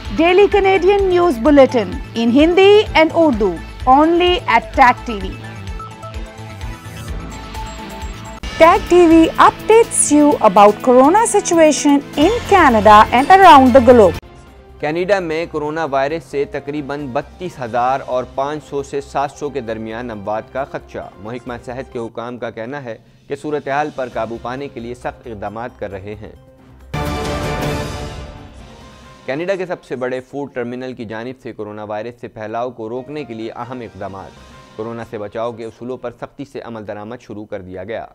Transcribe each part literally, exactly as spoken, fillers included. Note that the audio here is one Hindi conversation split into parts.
Daily Canadian News Bulletin in Hindi and Urdu, only at T A C T V. T A C T V updates you about Corona situation in Canada and around the globe. Canada में कोरोना वायरस से तकरीबन बत्तीस हज़ार और पाँच सौ से सात सौ के दरमियान अमवात का खदशा। महकमा सेहत के हुकाम का कहना है कि सूरत हाल पर काबू पाने के लिए सख्त इक़दाम कर रहे हैं। कनाडा के सबसे बड़े फूड टर्मिनल की जानिब से कोरोना वायरस से फैलाव को रोकने के लिए अहम इक़दाम। कोरोना से बचाव के उसूलों पर सख्ती से अमल दरामद शुरू कर दिया गया।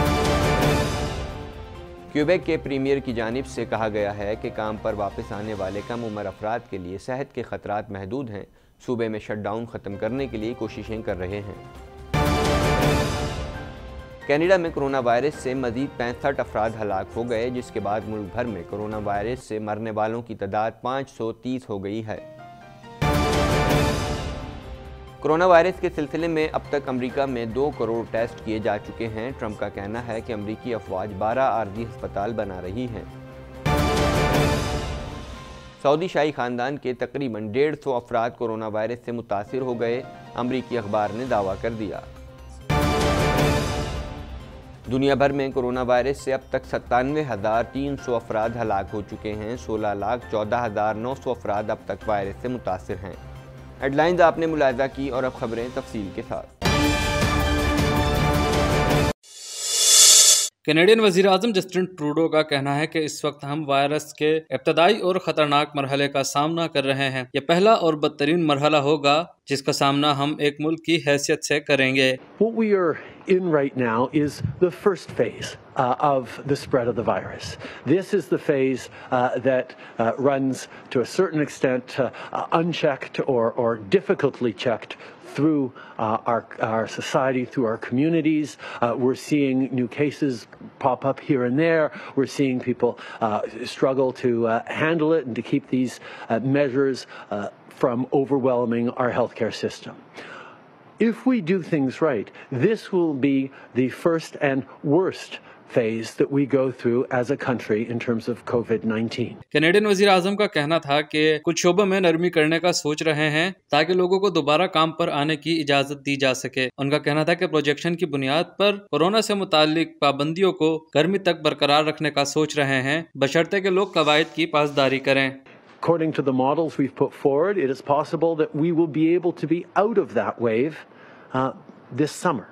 क्यूबेक के प्रीमियर की जानिब से कहा गया है कि काम पर वापस आने वाले कम उम्र अफराद के लिए सेहत के खतरात महदूद हैं। सूबे में शटडाउन ख़त्म करने के लिए कोशिशें कर रहे हैं। कनाडा में कोरोना वायरस से मजीद पैंसठ अफराद हलाक हो गए, जिसके बाद मुल्क भर में कोरोना वायरस से मरने वालों की तादाद पाँच सौ तीस हो गई है। कोरोना वायरस के सिलसिले में अब तक अमेरिका में दो करोड़ टेस्ट किए जा चुके हैं। ट्रंप का कहना है कि अमेरिकी अफवाज बारह आर्जी अस्पताल बना रही हैं। सऊदी शाही खानदान के तकरीबन डेढ़ सौ अफराद कोरोना वायरस से मुतासिर हो गए, अमेरिकी अखबार ने दावा कर दिया। दुनिया भर में कोरोना वायरस से अब तक सत्तानवे हज़ार तीन सौ अफराद हलाक हो चुके हैं। सोलह लाख चौदह हज़ार नौ सौ अफराद अब तक वायरस से मुतासिर हैं। हेडलाइंस आपने मुलाहिजा की और अब खबरें तफसील के साथ। कैनेडियन वज़ीर आज़म जस्टिन ट्रूडो का कहना है कि इस वक्त हम वायरस के इब्तदाई और ख़तरनाक मरहले का सामना कर रहे हैं। यह पहला और बदतरीन मरहला होगा जिसका सामना हम एक मुल्क की हैसियत से करेंगे। What we are in right now is the first phase uh, of the spread of the virus. This is the phase uh, that uh, runs to a certain extent uh, uh, unchecked or, or difficultly checked through uh, our, our society, through our communities. Uh, we're seeing new cases pop up here and there. We're seeing people uh, struggle to uh, handle it and to keep these uh, measures uh, from overwhelming our healthcare system. If we do things right, this will be the first and worst phase that we go through as a country in terms of COVID nineteen. Canadian वज़ीर आज़म का कहना था कि कुछ शोबों में नरमी करने का सोच रहे हैं ताकि लोगों को दोबारा काम पर आने की इजाजत दी जा सके। उनका कहना था कि प्रोजेक्शन की बुनियाद पर कोरोना से मुतालिक पाबंदियों को गर्मी तक बरकरार रखने का सोच रहे हैं, बशर्ते कि लोग कवायद की पासदारी करें। According to the models we've put forward, it is possible that we will be able to be out of that wave uh, this summer.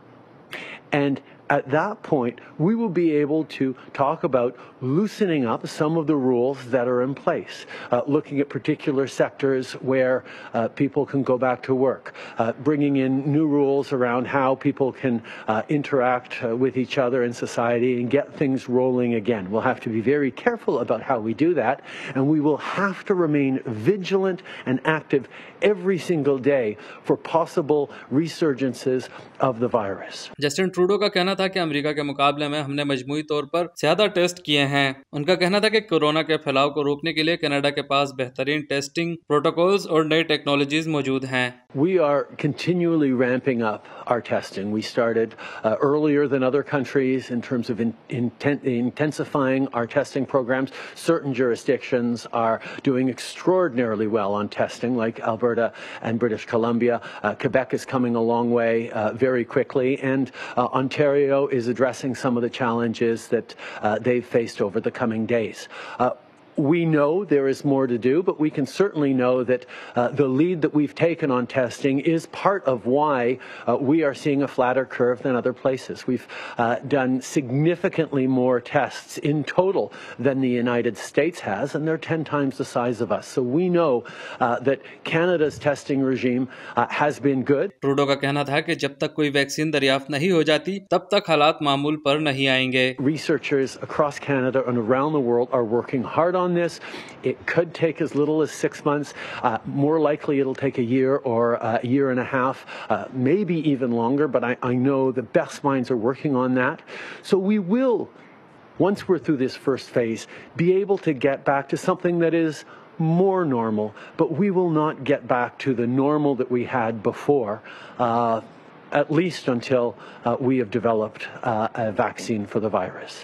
And at that point, we will be able to talk about loosening up some of the rules that are in place, uh, looking at particular sectors where uh, people can go back to work, uh, bringing in new rules around how people can uh, interact uh, with each other in society and get things rolling again. We'll have to be very careful about how we do that, and we will have to remain vigilant and active every single day for possible resurgences of the virus. Justin Trudeau का कहना था कि अमेरिका के मुकाबले में हमने मजमूई तौर पर ज्यादा टेस्ट किए हैं। उनका कहना था कि कोरोना के फैलाव को रोकने के लिए कनाडा के पास बेहतरीन टेस्टिंग प्रोटोकॉल्स और नई टेक्नोलॉजीज मौजूद हैं। We are continually ramping up our testing. We started uh, earlier than other countries in terms of in, inten intensifying our testing programs. Certain jurisdictions are doing extraordinarily well on testing, like Alberta and British Columbia. Uh, Quebec is coming a long way uh, very quickly, and uh, Ontario is addressing some of the challenges that uh, they've faced over the coming days. Uh, We know there is more to do, but we can certainly know that uh, the lead that we've taken on testing is part of why uh, we are seeing a flatter curve than other places. We've uh, done significantly more tests in total than the United States has, and they're ten times the size of us. So we know uh, that Canada's testing regime uh, has been good. Trudeau का कहना था कि जब तक कोई वैक्सीन दरियाफ्त नहीं हो जाती, तब तक हालात मामूल पर नहीं आएंगे। Researchers across Canada and around the world are working hard on this. It could take as little as six months. Uh, more likely it'll take a year or a year and a half, uh, maybe even longer, but I, I know the best minds are working on that. So we will, once we're through this first phase, be able to get back to something that is more normal, but we will not get back to the normal that we had before, uh, at least until uh, we have developed uh, a vaccine for the virus.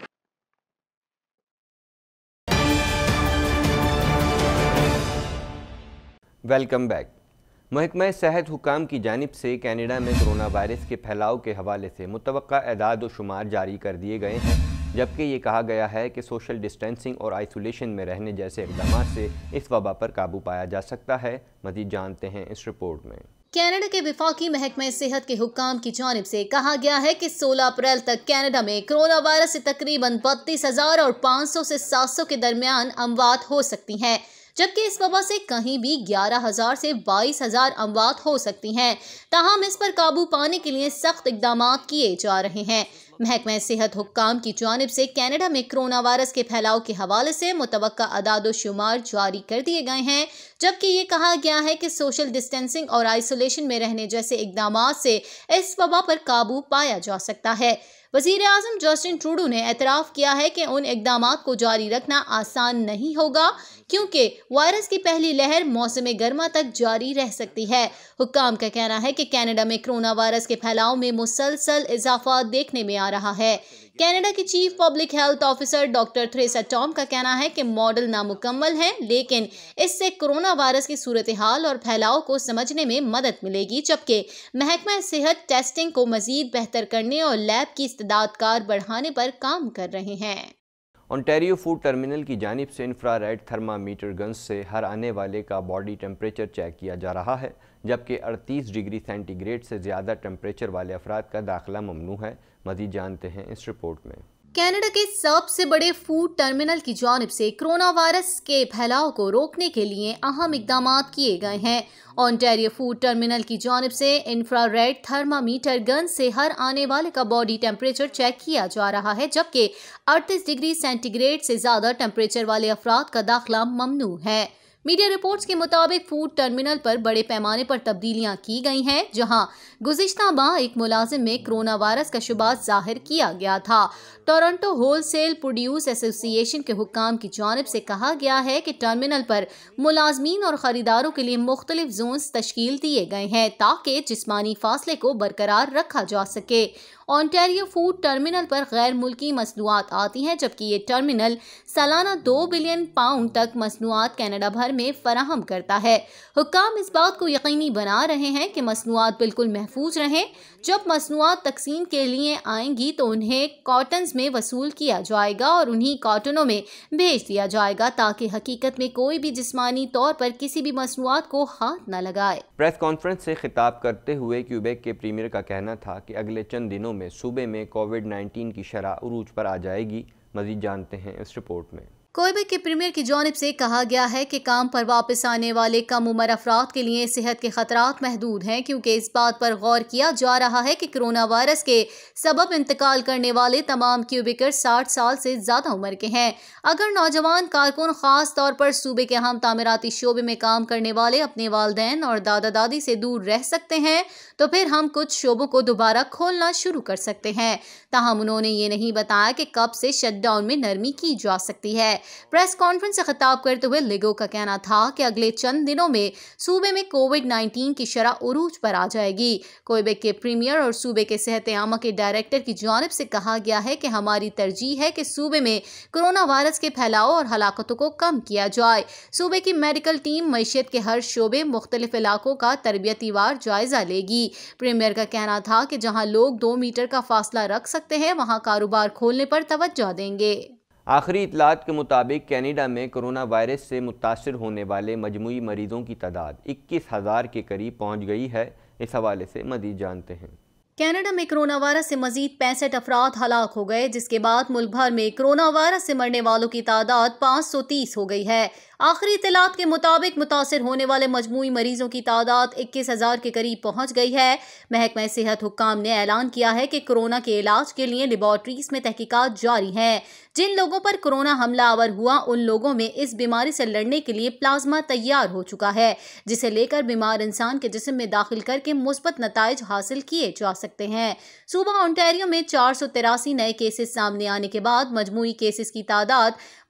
Welcome back. महकमा सेहत हुकाम की जानिब से कैनेडा में कोरोना वायरस के फैलाव के हवाले से मुतवक्का एदाद व शुमार जारी कर दिए गए हैं, जबकि ये कहा गया है कि सोशल डिस्टेंसिंग और आइसोलेशन में रहने जैसे इक़दाम से इस वबा पर काबू पाया जा सकता है। मज़ीद जानते हैं इस रिपोर्ट में। कनाडा के विफाकी महकमा सेहत के हुक्काम की जानिब से कहा गया है कि सोलह अप्रैल तक कनाडा में कोरोना वायरस से तकरीबन बत्तीस हजार और पाँच सौ से सात सौ के दरमियान अमवात हो सकती हैं, जबकि इस वबा से कहीं भी ग्यारह हजार से बाईस हजार अमवात हो सकती हैं। ताहम इस पर काबू पाने के लिए सख्त इकदाम किए जा रहे हैं। महकमा सेहत हुक्काम की जानिब से कनाडा में कोरोना वायरस के फैलाव के हवाले से मुतवक्का अदाद शुमार जारी कर दिए गए हैं, जबकि ये कहा गया है कि सोशल डिस्टेंसिंग और आइसोलेशन में रहने जैसे इकदाम से इस वबा पर काबू पाया जा सकता है। वज़ीर आज़म जस्टिन ट्रूडो ने एतराफ़ किया है कि उन इकदामात को जारी रखना आसान नहीं होगा, क्योंकि वायरस की पहली लहर मौसम गर्मा तक जारी रह सकती है। हुक्काम का कहना है कि कनाडा में कोरोना वायरस के फैलाव में मुसलसल इजाफा देखने में आ रहा है। कनाडा की chief public health officer doctor Theresa Tam का कहना है कि मॉडल नामुकम्मल है, लेकिन इससे कोरोना वायरस की सूरत हाल और फैलाव को समझने में मदद मिलेगी, जबकि महकमा सेहत टेस्टिंग को मजीद बेहतर करने और लैब की इस्तेदादकार बढ़ाने पर काम कर रहे हैं। ओंटारियो फूड टर्मिनल की जानिब से इंफ्रारेड थर्मामीटर गन्स से हर आने वाले का बॉडी टेम्परेचर चेक किया जा रहा है, जबकि अड़तीस डिग्री सेंटीग्रेड से ज़्यादा टेम्परेचर वाले अफराद का दाखिला ममनू है। मज़ीद जानते हैं इस रिपोर्ट में। कनाडा के सबसे बड़े फूड टर्मिनल की जानिब से कोरोना वायरस के फैलाव को रोकने के लिए अहम इकदाम किए गए हैं। ओंटारियो फूड टर्मिनल की जानिब से इंफ्रारेड थर्मामीटर गन से हर आने वाले का बॉडी टेम्परेचर चेक किया जा रहा है, जबकि अड़तीस डिग्री सेंटीग्रेड से ज़्यादा टेम्परेचर वाले अफराद का दाखिला ममनू है। मीडिया रिपोर्ट्स के मुताबिक फूड टर्मिनल पर बड़े पैमाने पर तब्दीलियां की गई हैं, जहां गुज़िश्ता माह एक मुलाजिम में कोरोना वायरस का शुबा जाहिर किया गया था। टोरंटो होलसेल प्रोड्यूस एसोसिएशन के हुक्काम की जानिब से कहा गया है कि टर्मिनल पर मुलाजमीन और ख़रीदारों के लिए मुख्तलिफ जोन्स तश्कील दिए गए हैं, ताकि जिस्मानी फासले को बरकरार रखा जा सके। ओंटारियो फूड टर्मिनल पर गैर मुल्की मसनूआत आती हैं, जबकि ये टर्मिनल सालाना दो बिलियन पाउंड तक मसनूआत कनाडा भर में फराहम करता है। हुक्काम इस बात को यकीनी बना रहे हैं कि मसनूआत बिल्कुल महफूज रहें। जब मसनूआत तकसीम के लिए आएंगी तो उन्हें कॉटन्स में वसूल किया जाएगा और उन्हीं कॉटनों में भेज दिया जाएगा, ताकि हकीकत में कोई भी जिस्मानी तौर पर किसी भी मसनूआत को हाथ न लगाए। प्रेस कॉन्फ्रेंस से खिताब करते हुए क्यूबेक के प्रीमियर का कहना था कि अगले चंद दिनों में सूबे में कोविड नाइन्टीन की शरह उरूज पर आ जाएगी। मजीद जानते हैं इस रिपोर्ट में। क्यूबेक के प्रीमियर की जानिब से कहा गया है कि काम पर वापस आने वाले कम उम्र अफराद के लिए सेहत के खतरात महदूद हैं, क्योंकि इस बात पर गौर किया जा रहा है कि कोरोना वायरस के सबब इंतकाल करने वाले तमाम क्यूबिकर्स साठ साल से ज़्यादा उम्र के हैं। अगर नौजवान कारकुन खास तौर पर सूबे के अहम तामीराती शोबे में काम करने वाले अपने वालिदैन और दादा दादी से दूर रह सकते हैं, तो फिर हम कुछ शोबों को दोबारा खोलना शुरू कर सकते हैं। ताहम उन्होंने ये नहीं बताया कि कब से शटडाउन में नरमी की जा सकती है। प्रेस कॉन्फ्रेंस से खिताब करते हुए लिगो का कहना था कि अगले चंद दिनों में सूबे में कोविड नाइन्टीन की शरह उरूज पर आ जाएगी। क्यूबेक के प्रीमियर और सूबे के सेहत आमा के डायरेक्टर की जानिब से कहा गया है कि हमारी तरजीह है कि सूबे में कोरोना वायरस के फैलाव और हलाकतों को कम किया जाए। सूबे की मेडिकल टीम मैशियत के हर शोबे मुख्तलिफ इलाकों का तरबियती वार जायजा लेगी। प्रीमियर का कहना था कि जहाँ लोग दो मीटर का फासला रख सकते हैं, वहाँ कारोबार खोलने पर तवज्जो देंगे। आखिरी इतलात के मुताबिक कनाडा में कोरोना वायरस से मुतासिर होने वाले मजमूई मरीजों की तादाद इक्कीस हज़ार के करीब पहुंच गई है। इस हवाले से मज़ीद जानते हैं। कनाडा में कोरोना वायरस से मजीद पैंसठ अफराद हलाक हो गए, जिसके बाद मुल्क भर में कोरोना वायरस से मरने वालों की तादाद पाँच सौ तीस हो गई है। आखिरी इतलात के मुताबिक मुतासिर होने वाले मजमूई मरीजों की तादाद इक्कीस हजार के करीब पहुंच गई है। महकमा सेहत हुक्काम ने ऐलान किया है कि कोरोना के इलाज के लिए लेबॉर्ट्रीज में तहकीकात जारी हैं। जिन लोगों पर कोरोना हमला आवर हुआ, उन लोगों में इस बीमारी से लड़ने के लिए प्लाज्मा तैयार हो चुका है, जिसे लेकर बीमार इंसान के जिस्म में दाखिल करके मुस्बत नताइज हासिल किए जा सकते हैं। सूबा ओंटारियो में चार सौ तिरासी नए केसेस सामने आने के बाद मजमूई केसेस की तादाद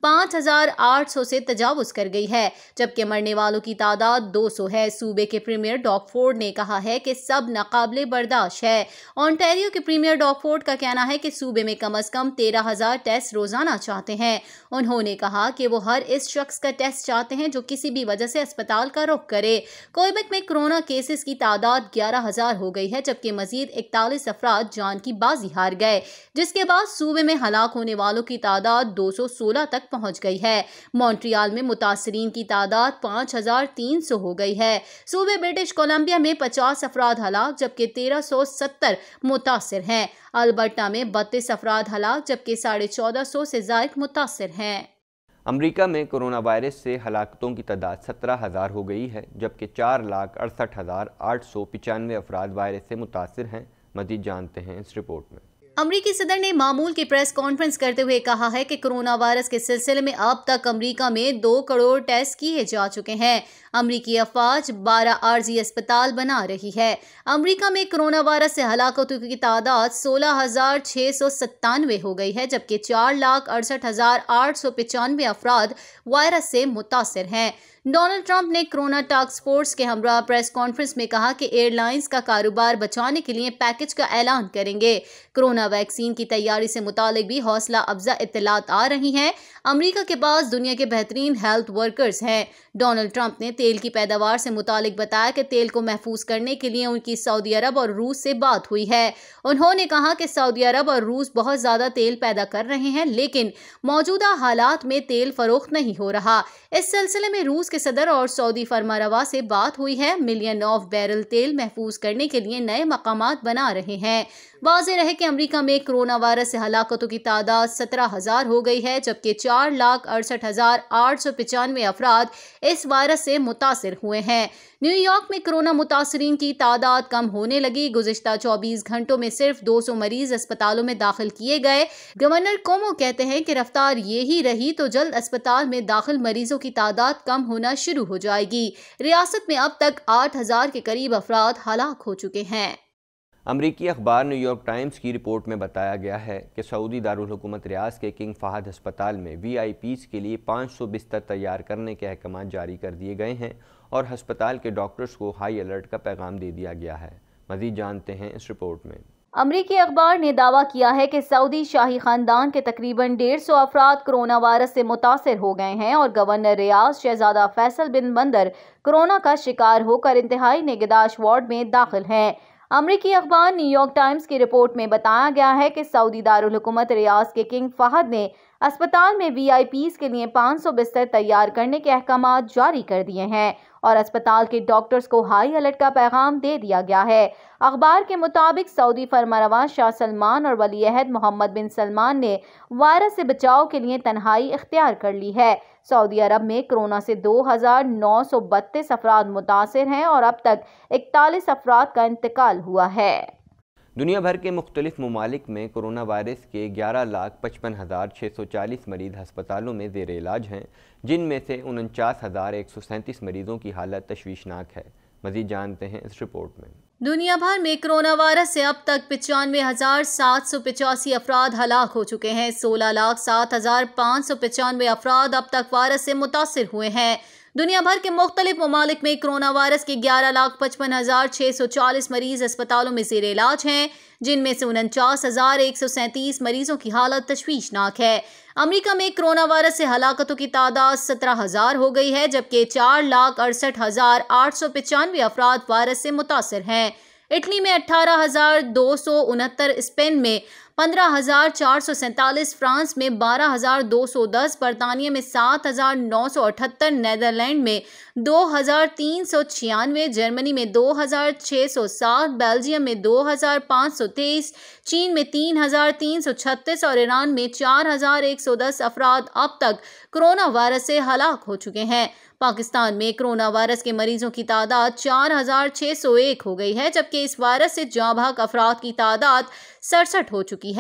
पाँच हजार आठ सौ से तजावुज कर गई है, जबकि मरने वालों की तादाद दो सौ है। सूबे के प्रीमियर डॉग फोर्ड ने कहा है कि सब नाकाबिले बर्दाश्त है। ओंटारियो के प्रीमियर डॉग फोर्ड का कहना है कि सूबे में कम अज कम तेरह हजार टेस्ट रोजाना चाहते हैं। उन्होंने कहा कि वो हर इस शख्स का टेस्ट चाहते हैं जो किसी भी वजह से अस्पताल का रुख करे। क्वेबेक में कोरोना केसेस की तादाद ग्यारह हजार हो गई है, जबकि मजीद इकतालीस अफराद जान की बाजी हार गए, जिसके बाद सूबे में हलाक होने वालों की तादाद दो सौ सोलह तक पहुंच गई है। मॉन्ट्रियल में मुतासरीन की तादाद पाँच हजार तीन सौ हो गई है। सूबे ब्रिटिश कोलंबिया में पचास अफराद हलाक जबकि तेरह सौ सत्तर मुतासर हैं। अल्बर्टा में बत्तीस अफराद हलाक जबकि साढ़े चौदह सौ से जायद मुतासर हैं। अमरीका में कोरोना वायरस से हलाकतों की तादाद सत्रह हज़ार हो गई है, जबकि चार लाख अड़सठ हज़ार आठ सौ पचानवे अफराद वायरस से मुतासर हैं। मज़ीद जानते हैं इस रिपोर्ट में। अमरीकी सदर ने मामूल की प्रेस कॉन्फ्रेंस करते हुए कहा है कि कोरोना वायरस के सिलसिले में अब तक अमरीका में दो करोड़ टेस्ट किए जा चुके हैं। अमरीकी अफवाज बारह आरजी अस्पताल बना रही है। अमरीका में कोरोना वायरस से हलाकतों की तादाद सोलह हजार छः सौ सत्तानवे हो गई है, जबकि चार लाख अड़सठ हजार आठ सौ पचानवे अफराद वायरस से मुतासर हैं। डोनाल्ड ट्रंप ने कोरोना टास्क फोर्स के हमरा प्रेस कॉन्फ्रेंस में कहा कि एयरलाइंस का कारोबार बचाने के लिए पैकेज का ऐलान करेंगे। कोरोना वैक्सीन की तैयारी से मुतालिक भी हौसला अफजा इत्तलात आ रही हैं। अमरीका के पास दुनिया के बेहतरीन हेल्थ वर्कर्स हैं। डोनाल्ड ट्रंप ने तेल की पैदावार से मुतालिक बताया कि तेल को महफूज करने के लिए उनकी सऊदी अरब और रूस से बात हुई है। उन्होंने कहा कि सऊदी अरब और रूस बहुत ज़्यादा तेल पैदा कर रहे हैं, लेकिन मौजूदा हालात में तेल फरोख्त नहीं हो रहा। इस सिलसिले में रूस के सदर और सऊदी फरमारवा से बात हुई है। मिलियन ऑफ बैरल तेल महफूज करने के लिए नए मकामात बना रहे हैं। वाज़ेह रहे कि अमरीका में कोरोना वायरस से हलाकतों की तादाद सत्रह हजार हो गई है, जबकि चार लाख अड़सठ हजार आठ सौ पचानवे अफराद इस वायरस से मुतासिर हुए हैं। न्यूयॉर्क में कोरोना मुतासरीन की तादाद कम होने लगी। गुज़िश्ता चौबीस घंटों में सिर्फ दो सौ मरीज अस्पतालों में दाखिल किए गए। गवर्नर कोमो कहते हैं कि रफ्तार ये ही रही तो जल्द अस्पताल में दाखिल मरीजों की तादाद कम होना शुरू हो जाएगी। रियासत में अब तक आठ हजार के करीब अफराद हलाक हो चुके हैं। अमरीकी अखबार न्यूयॉर्क टाइम्स की रिपोर्ट में बताया गया है कि सऊदी दारुल हुकूमत रियाज के किंग फहद अस्पताल में वी आई पीज़ के लिए पाँच सौ बिस्तर तैयार करने के अहकाम जारी कर दिए गए हैं और अस्पताल के डॉक्टर्स को हाई अलर्ट का पैगाम दे दिया गया है। मज़ीद जानते हैं इस रिपोर्ट में। अमरीकी अखबार ने दावा किया है कि सऊदी शाही खानदान के तकरीबन डेढ़ सौ अफराद कोरोना वायरस से मुतासर हो गए हैं और गवर्नर रियाज शहजादा फैसल बिन बंदर कोरोना का शिकार होकर इंतहाई निगहदाश्त वार्ड में दाखिल हैं। अमरीकी अखबार न्यूयॉर्क टाइम्स की रिपोर्ट में बताया गया है कि सऊदी दारुल हुकूमत रियाज के किंग फहद ने अस्पताल में वी आई पीज़ के लिए पाँच सौ बिस्तर तैयार करने के अहकाम जारी कर दिए हैं और अस्पताल के डॉक्टर्स को हाई अलर्ट का पैगाम दे दिया गया है। अखबार के मुताबिक सऊदी फरमारवा शाह सलमान और वली अहद मोहम्मद बिन सलमान ने वायरस से बचाव के लिए तन्हाई इख्तियार कर ली है। सऊदी अरब में कोरोना से दो हजार नौ सौ बत्तीस अफराद मुतासिर हैं और अब तक इकतालीस अफराद का इंतकाल हुआ है। दुनिया भर के मुख्तलिफ ममालिक में कोरोना वायरस के ग्यारह लाख पचपन हज़ार छः सौ चालीस मरीज अस्पतालों में ज़ेर इलाज हैं, जिनमें से उनचास हज़ार एक सौ सैंतीस मरीजों की हालत तशवीशनाक है। मज़ीद जानते हैं इस रिपोर्ट में। दुनिया भर में कोरोना वायरस से अब तक पचानवे हजार सात सौ पचासी अफराद हलाक हो चुके हैं। सोलह लाख सात हजार पाँच सौ पचानवे अफराद अब तक वायरस से मुतासिर हुए हैं। दुनिया भर के मुख्तलिफ ममालिक में कोरोना वायरस के ग्यारह लाख पचपन हजार छः सौ चालीस मरीज अस्पतालों में ज़ेर इलाज हैं, जिनमें से उनचास हजार एक सौ सैंतीस मरीजों की हालत तशवीशनाक है। अमरीका में कोरोना वायरस से हलाकतों की तादाद सत्रह हजार हो गई है, जबकि चार लाख अड़सठ हजार आठ सौ पचानवे अफराद वायरस से मुतासर हैं। इटली में अठारह हजार दो सौ उनहत्तर, स्पेन में पंद्रह हजार चार सौ सैंतालीस, फ्रांस में बारह हजार दो सौ दस, बरतानिया में सात हजार नौ सौ अठहत्तर, नीदरलैंड में दो हजार तीन सौ छियानवे, जर्मनी में दो हजार छः सौ सात, बेल्जियम में दो हजार पाँच सौ तेईस, चीन में तीन हजार तीन सौ छत्तीस और ईरान में चार हजार एक सौ दस अफराद अब तक कोरोना वायरस से हलाक हो चुके हैं। पाकिस्तान में कोरोना वायरस के मरीजों की तादाद चार हजार छः सौ एक हो गई है, जबकि इस वायरस से जाँ बहक अफराद की तादाद सड़सठ हो चुकी है।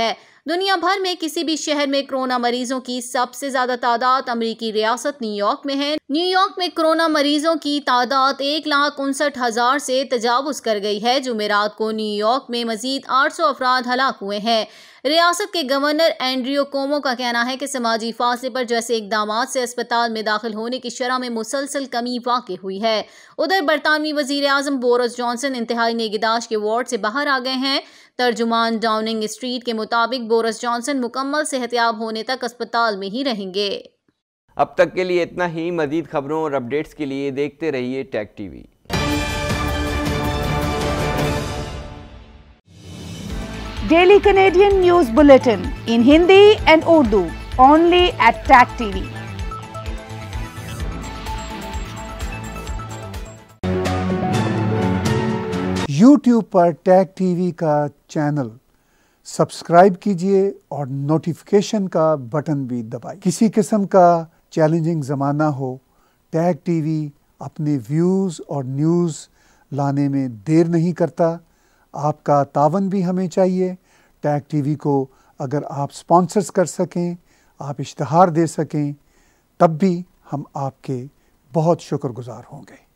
दुनिया भर में किसी भी शहर में कोरोना मरीजों की सबसे ज्यादा तादाद अमेरिकी रियासत न्यूयॉर्क में है। न्यूयॉर्क में कोरोना मरीजों की तादाद एक लाख उनसठ हजार से तजावुज कर गई है। जुमेरात को न्यूयॉर्क में मजीद आठ सौ अफराद हलाक हुए हैं। रियासत के गवर्नर एंड्रियो कोमो का कहना है कि समाजी फासले पर जैसे इकदाम से अस्पताल में दाखिल होने की शरह में मुसलसल कमी वाक़ई हुई है। उधर बरतानवी वजीर आजम बोरिस जॉनसन इंतहाई निगहदाश्त के वार्ड से बाहर आ गए हैं। तर्जुमान डाउनिंग स्ट्रीट के मुताबिक बोरिस जॉनसन मुकम्मल सेहतियाब होने तक अस्पताल में ही रहेंगे। अब तक के लिए इतना ही। मजीद खबरों और अपडेट्स के लिए देखते रहिए Tag TV. Daily Canadian News Bulletin in Hindi and Urdu only at Tag T V. YouTube पर टैग टीवी का चैनल सब्सक्राइब कीजिए और नोटिफिकेशन का बटन भी दबाइए। किसी किस्म का चैलेंजिंग ज़माना हो, टैग टीवी अपने व्यूज़ और न्यूज़ लाने में देर नहीं करता। आपका तावन भी हमें चाहिए। टैग टीवी को अगर आप स्पॉन्सर्स कर सकें, आप इश्तहार दे सकें, तब भी हम आपके बहुत शुक्रगुजार होंगे।